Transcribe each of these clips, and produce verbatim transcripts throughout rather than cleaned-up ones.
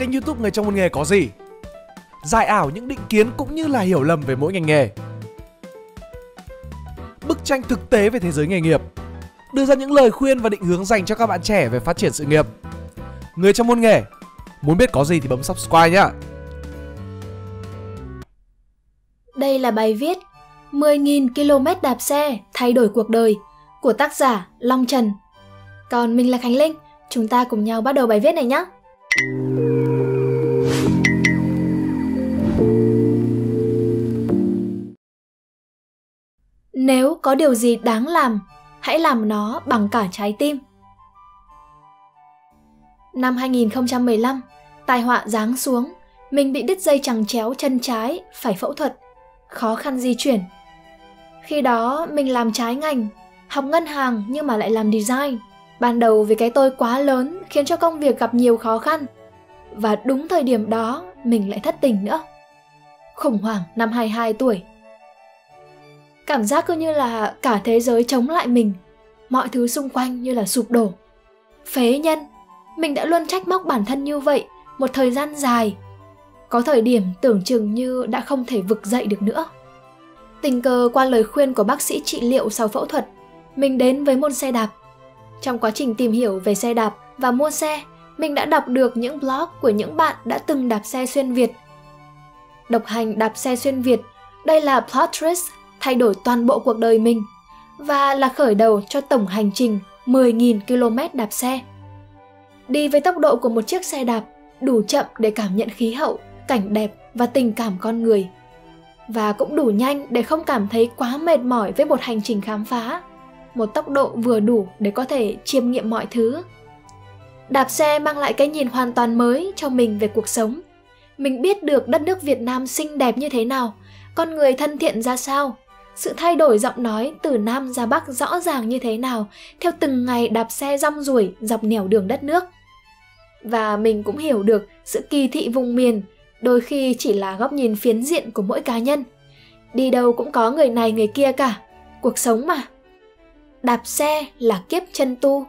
kênh YouTube Người trong một nghề có gì. Giải ảo những định kiến cũng như là hiểu lầm về mỗi ngành nghề. Bức tranh thực tế về thế giới nghề nghiệp. Đưa ra những lời khuyên và định hướng dành cho các bạn trẻ về phát triển sự nghiệp. Người trong môn nghề. Muốn biết có gì thì bấm subscribe nhé. Đây là bài viết mười nghìn ki lô mét đạp xe thay đổi cuộc đời của tác giả Long Trần. Còn mình là Khánh Linh, chúng ta cùng nhau bắt đầu bài viết này nhé. Nếu có điều gì đáng làm, hãy làm nó bằng cả trái tim. Năm hai nghìn không trăm mười lăm, tai họa giáng xuống, mình bị đứt dây chằng chéo chân trái, phải phẫu thuật, khó khăn di chuyển. Khi đó mình làm trái ngành, học ngân hàng nhưng mà lại làm design. Ban đầu vì cái tôi quá lớn khiến cho công việc gặp nhiều khó khăn. Và đúng thời điểm đó mình lại thất tình nữa. Khủng hoảng năm hai mươi hai tuổi. Cảm giác cứ như là cả thế giới chống lại mình. Mọi thứ xung quanh như là sụp đổ. Phế nhân, mình đã luôn trách móc bản thân như vậy một thời gian dài. Có thời điểm tưởng chừng như đã không thể vực dậy được nữa. Tình cờ qua lời khuyên của bác sĩ trị liệu sau phẫu thuật, mình đến với môn xe đạp. Trong quá trình tìm hiểu về xe đạp và mua xe, mình đã đọc được những blog của những bạn đã từng đạp xe xuyên Việt. Độc hành đạp xe xuyên Việt, đây là plot twist thay đổi toàn bộ cuộc đời mình và là khởi đầu cho tổng hành trình mười nghìn ki lô mét đạp xe. Đi với tốc độ của một chiếc xe đạp đủ chậm để cảm nhận khí hậu, cảnh đẹp và tình cảm con người. Và cũng đủ nhanh để không cảm thấy quá mệt mỏi với một hành trình khám phá. Một tốc độ vừa đủ để có thể chiêm nghiệm mọi thứ. Đạp xe mang lại cái nhìn hoàn toàn mới cho mình về cuộc sống. Mình biết được đất nước Việt Nam xinh đẹp như thế nào, con người thân thiện ra sao, sự thay đổi giọng nói từ Nam ra Bắc rõ ràng như thế nào theo từng ngày đạp xe rong ruổi dọc nẻo đường đất nước. Và mình cũng hiểu được sự kỳ thị vùng miền đôi khi chỉ là góc nhìn phiến diện của mỗi cá nhân. Đi đâu cũng có người này người kia cả, cuộc sống mà. Đạp xe là kiếp chân tu.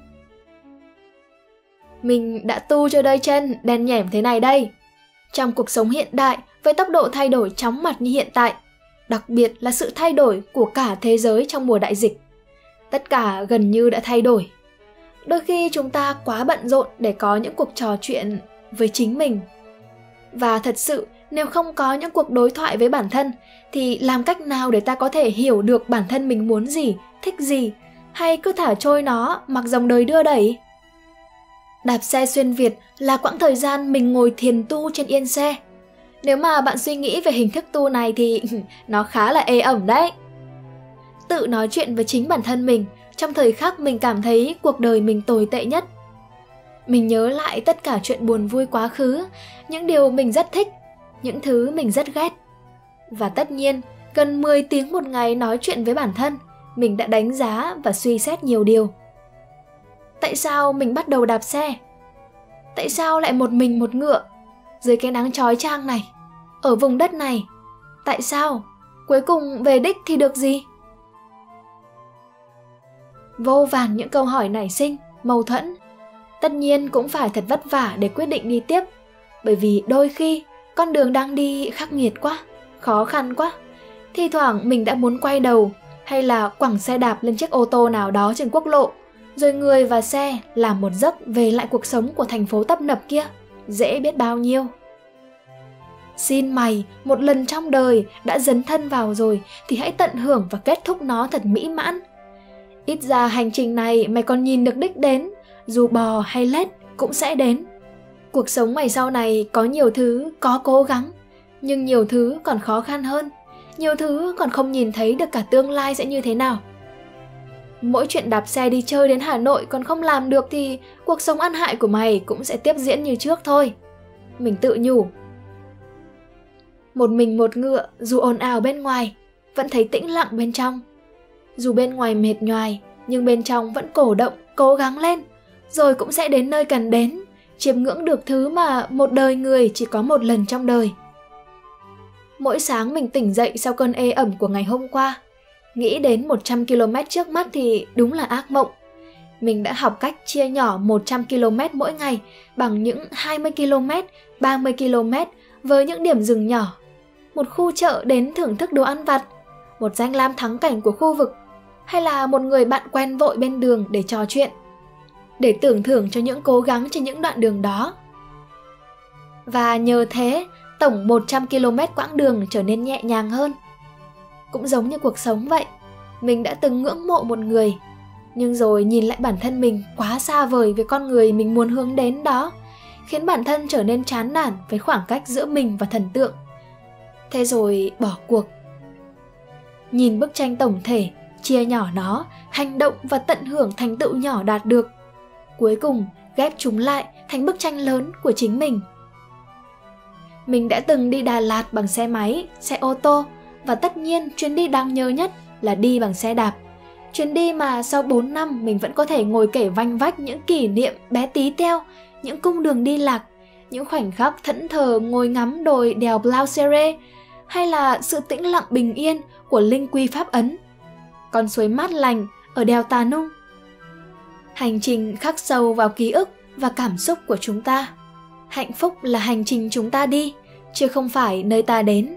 Mình đã tu cho đôi chân đen nhẻm thế này đây. Trong cuộc sống hiện đại, với tốc độ thay đổi chóng mặt như hiện tại, đặc biệt là sự thay đổi của cả thế giới trong mùa đại dịch, tất cả gần như đã thay đổi. Đôi khi chúng ta quá bận rộn để có những cuộc trò chuyện với chính mình. Và thật sự, nếu không có những cuộc đối thoại với bản thân, thì làm cách nào để ta có thể hiểu được bản thân mình muốn gì, thích gì, hay cứ thả trôi nó mặc dòng đời đưa đẩy? Đạp xe xuyên Việt là quãng thời gian mình ngồi thiền tu trên yên xe. Nếu mà bạn suy nghĩ về hình thức tu này thì nó khá là ê ẩm đấy. Tự nói chuyện với chính bản thân mình trong thời khắc mình cảm thấy cuộc đời mình tồi tệ nhất. Mình nhớ lại tất cả chuyện buồn vui quá khứ, những điều mình rất thích, những thứ mình rất ghét. Và tất nhiên, gần mười tiếng một ngày nói chuyện với bản thân, mình đã đánh giá và suy xét nhiều điều. Tại sao mình bắt đầu đạp xe? Tại sao lại một mình một ngựa, dưới cái nắng chói chang này, ở vùng đất này? Tại sao? Cuối cùng về đích thì được gì? Vô vàn những câu hỏi nảy sinh, mâu thuẫn. Tất nhiên cũng phải thật vất vả để quyết định đi tiếp. Bởi vì đôi khi con đường đang đi khắc nghiệt quá, khó khăn quá. Thi thoảng mình đã muốn quay đầu hay là quẳng xe đạp lên chiếc ô tô nào đó trên quốc lộ, rồi người và xe làm một giấc về lại cuộc sống của thành phố tấp nập kia. Dễ biết bao nhiêu. Xin mày, một lần trong đời đã dấn thân vào rồi thì hãy tận hưởng và kết thúc nó thật mỹ mãn. Ít ra hành trình này mày còn nhìn được đích đến, dù bò hay lết cũng sẽ đến. Cuộc sống mày sau này có nhiều thứ có cố gắng, nhưng nhiều thứ còn khó khăn hơn. Nhiều thứ còn không nhìn thấy được cả tương lai sẽ như thế nào. Mỗi chuyện đạp xe đi chơi đến Hà Nội còn không làm được thì cuộc sống ăn hại của mày cũng sẽ tiếp diễn như trước thôi. Mình tự nhủ. Một mình một ngựa, dù ồn ào bên ngoài, vẫn thấy tĩnh lặng bên trong. Dù bên ngoài mệt nhoài, nhưng bên trong vẫn cổ động, cố gắng lên. Rồi cũng sẽ đến nơi cần đến, chiêm ngưỡng được thứ mà một đời người chỉ có một lần trong đời. Mỗi sáng mình tỉnh dậy sau cơn ê ẩm của ngày hôm qua, nghĩ đến một trăm ki lô mét trước mắt thì đúng là ác mộng. mình đã học cách chia nhỏ một trăm ki lô mét mỗi ngày bằng những hai mươi ki lô mét, ba mươi ki lô mét với những điểm dừng nhỏ. Một khu chợ đến thưởng thức đồ ăn vặt, một danh lam thắng cảnh của khu vực, hay là một người bạn quen vội bên đường để trò chuyện, để tưởng thưởng cho những cố gắng trên những đoạn đường đó. Và nhờ thế, tổng một trăm ki lô mét quãng đường trở nên nhẹ nhàng hơn. Cũng giống như cuộc sống vậy, mình đã từng ngưỡng mộ một người, nhưng rồi nhìn lại bản thân mình quá xa vời với con người mình muốn hướng đến đó, khiến bản thân trở nên chán nản với khoảng cách giữa mình và thần tượng. Thế rồi bỏ cuộc. Nhìn bức tranh tổng thể, chia nhỏ nó, hành động và tận hưởng thành tựu nhỏ đạt được. Cuối cùng ghép chúng lại thành bức tranh lớn của chính mình. Mình đã từng đi Đà Lạt bằng xe máy, xe ô tô, và tất nhiên chuyến đi đáng nhớ nhất là đi bằng xe đạp. Chuyến đi mà sau bốn năm mình vẫn có thể ngồi kể vanh vách những kỷ niệm bé tí teo, những cung đường đi lạc, những khoảnh khắc thẫn thờ ngồi ngắm đồi đèo Blau Sere, hay là sự tĩnh lặng bình yên của Linh Quy Pháp Ấn, con suối mát lành ở đèo Tà Nung. Hành trình khắc sâu vào ký ức và cảm xúc của chúng ta. Hạnh phúc là hành trình chúng ta đi, chứ không phải nơi ta đến.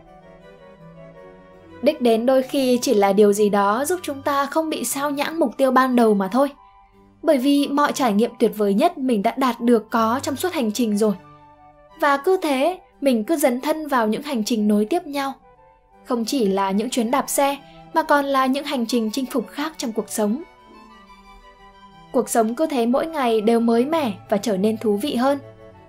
Đích đến đôi khi chỉ là điều gì đó giúp chúng ta không bị sao nhãng mục tiêu ban đầu mà thôi. Bởi vì mọi trải nghiệm tuyệt vời nhất mình đã đạt được có trong suốt hành trình rồi. Và cứ thế, mình cứ dấn thân vào những hành trình nối tiếp nhau. Không chỉ là những chuyến đạp xe, mà còn là những hành trình chinh phục khác trong cuộc sống. Cuộc sống cứ thế mỗi ngày đều mới mẻ và trở nên thú vị hơn.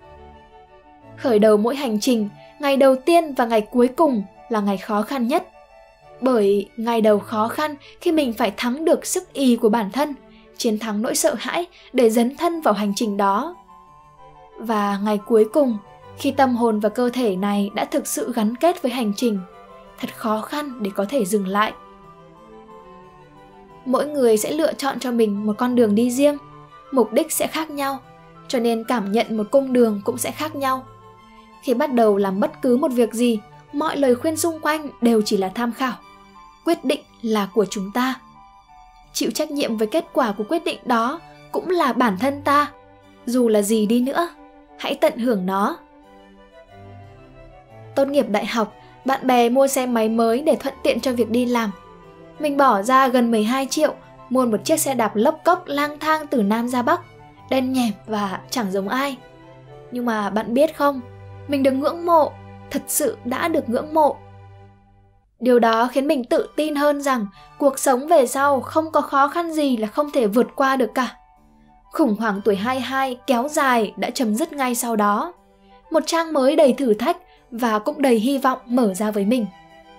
Khởi đầu mỗi hành trình, ngày đầu tiên và ngày cuối cùng là ngày khó khăn nhất. Bởi ngày đầu khó khăn khi mình phải thắng được sức ì của bản thân, chiến thắng nỗi sợ hãi để dấn thân vào hành trình đó. Và ngày cuối cùng, khi tâm hồn và cơ thể này đã thực sự gắn kết với hành trình, thật khó khăn để có thể dừng lại. Mỗi người sẽ lựa chọn cho mình một con đường đi riêng, mục đích sẽ khác nhau, cho nên cảm nhận một cung đường cũng sẽ khác nhau. Khi bắt đầu làm bất cứ một việc gì, mọi lời khuyên xung quanh đều chỉ là tham khảo. Quyết định là của chúng ta. Chịu trách nhiệm với kết quả của quyết định đó cũng là bản thân ta. Dù là gì đi nữa, hãy tận hưởng nó. Tốt nghiệp đại học, bạn bè mua xe máy mới để thuận tiện cho việc đi làm. Mình bỏ ra gần mười hai triệu mua một chiếc xe đạp lốc cốc lang thang từ Nam ra Bắc, đen nhèm và chẳng giống ai. Nhưng mà bạn biết không, mình được ngưỡng mộ, thật sự đã được ngưỡng mộ. Điều đó khiến mình tự tin hơn rằng cuộc sống về sau không có khó khăn gì là không thể vượt qua được cả. Khủng hoảng tuổi hai mươi hai kéo dài đã chấm dứt ngay sau đó. Một trang mới đầy thử thách và cũng đầy hy vọng mở ra với mình.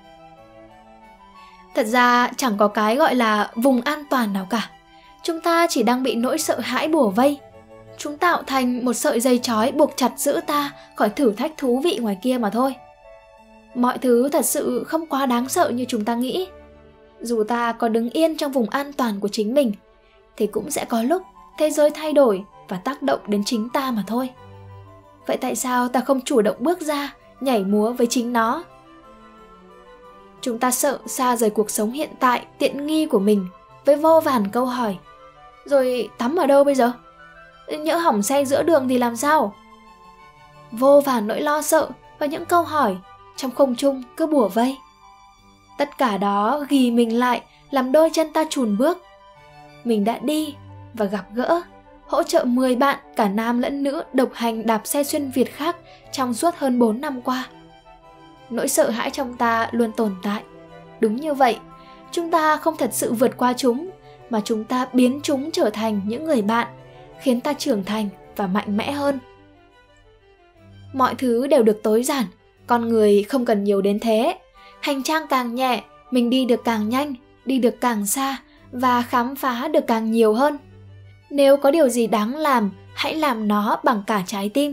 Thật ra chẳng có cái gọi là vùng an toàn nào cả. Chúng ta chỉ đang bị nỗi sợ hãi bủa vây. Chúng tạo thành một sợi dây trói buộc chặt giữ ta khỏi thử thách thú vị ngoài kia mà thôi. Mọi thứ thật sự không quá đáng sợ như chúng ta nghĩ. Dù ta có đứng yên trong vùng an toàn của chính mình, thì cũng sẽ có lúc thế giới thay đổi và tác động đến chính ta mà thôi. Vậy tại sao ta không chủ động bước ra, nhảy múa với chính nó? Chúng ta sợ xa rời cuộc sống hiện tại tiện nghi của mình với vô vàn câu hỏi. Rồi tắm ở đâu bây giờ? Nhỡ hỏng xe giữa đường thì làm sao? Vô vàn nỗi lo sợ và những câu hỏi trong không trung cứ bủa vây. Tất cả đó ghi mình lại, làm đôi chân ta chùn bước. Mình đã đi và gặp gỡ, hỗ trợ mười bạn cả nam lẫn nữ độc hành đạp xe xuyên Việt khác trong suốt hơn bốn năm qua. Nỗi sợ hãi trong ta luôn tồn tại. Đúng như vậy, chúng ta không thật sự vượt qua chúng, mà chúng ta biến chúng trở thành những người bạn, khiến ta trưởng thành và mạnh mẽ hơn. Mọi thứ đều được tối giản, con người không cần nhiều đến thế. Hành trang càng nhẹ, mình đi được càng nhanh, đi được càng xa và khám phá được càng nhiều hơn. Nếu có điều gì đáng làm, hãy làm nó bằng cả trái tim.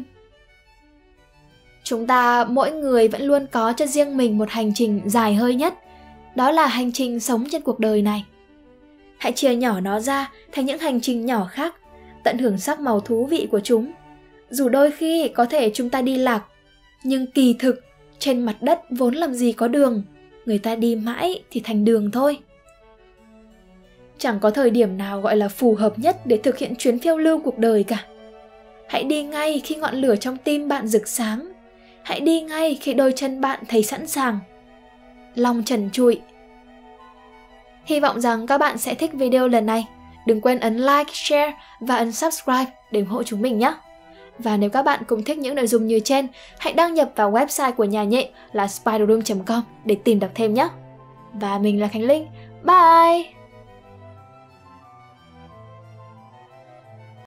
Chúng ta mỗi người vẫn luôn có cho riêng mình một hành trình dài hơi nhất. Đó là hành trình sống trên cuộc đời này. Hãy chia nhỏ nó ra thành những hành trình nhỏ khác, tận hưởng sắc màu thú vị của chúng. Dù đôi khi có thể chúng ta đi lạc, nhưng kỳ thực trên mặt đất vốn làm gì có đường, người ta đi mãi thì thành đường thôi. Chẳng có thời điểm nào gọi là phù hợp nhất để thực hiện chuyến phiêu lưu cuộc đời cả. Hãy đi ngay khi ngọn lửa trong tim bạn rực sáng. Hãy đi ngay khi đôi chân bạn thấy sẵn sàng. Long trần trụi. Hy vọng rằng các bạn sẽ thích video lần này. Đừng quên ấn like, share và ấn subscribe để ủng hộ chúng mình nhé. Và nếu các bạn cũng thích những nội dung như trên, hãy đăng nhập vào website của nhà nhện là spiderroom chấm com để tìm đọc thêm nhé. Và mình là Khánh Linh. Bye!